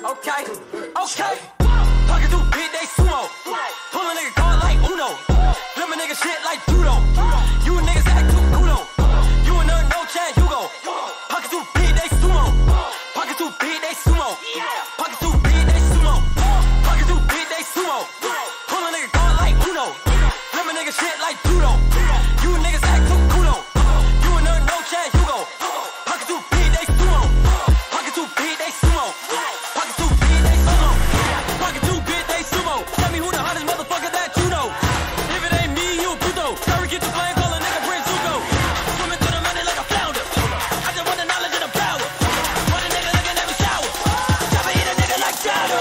Okay, okay. Pocket too big, they sumo. Pull a nigga card like Uno. Flip a nigga shit like judo. You niggas act too kudo. You a nerd, no chance, you go. Pocket too big, they sumo. Pocket too big, they sumo. Pocket too big, they sumo. Pocket too big, they sumo. Pull a nigga card like Uno. Flip a nigga shit like judo. You niggas act too kudo. You a nerd, no chance, you go. Pocket too big, they sumo. Pocket too big, they sumo. Pocket too big, they sumo. Pocket too big, they sumo. Tell me who the hottest motherfucker that you know. If it ain't me, you a puto. Sorry, get the flame, call a nigga Prince Zuko. Swimming through the money like a flounder. I just want the knowledge and the power. Want a nigga looking at me shower. Chopper hit a nigga like chowder.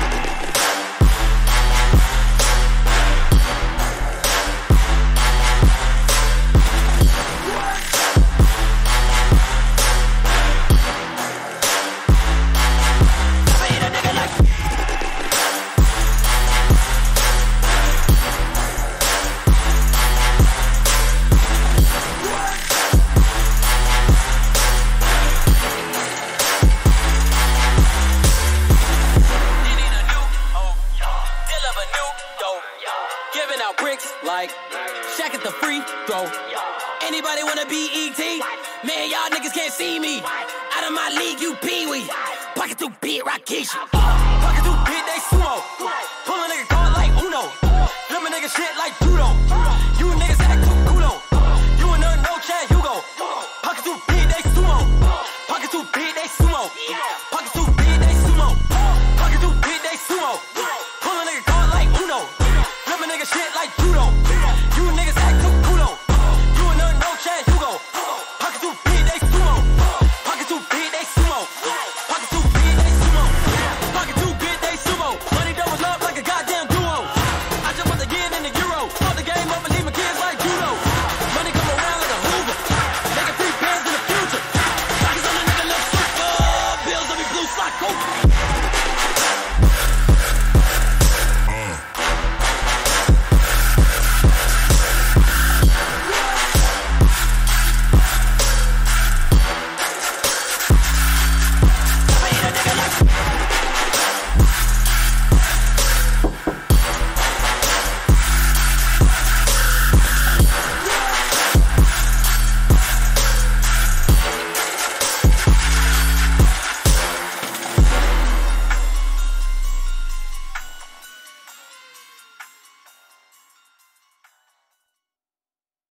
Giving out bricks like Shaq at the free throw. Anybody wanna be ET? Man, y'all niggas can't see me. Out of my league, you pee-wee. Pocket too big, Rakesh.